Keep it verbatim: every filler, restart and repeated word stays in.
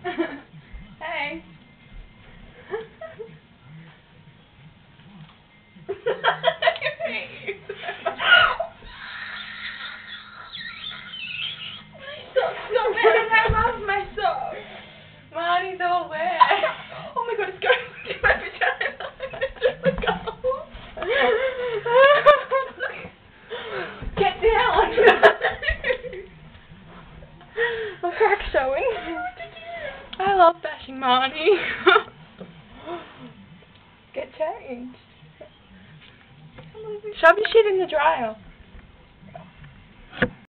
Hey. I love my socks. Marnie's all wet. Oh my god, it's going to my vagina. Get down. My crack's showing. I love bashing Marnie. Get changed. Shove your shit in the dryer.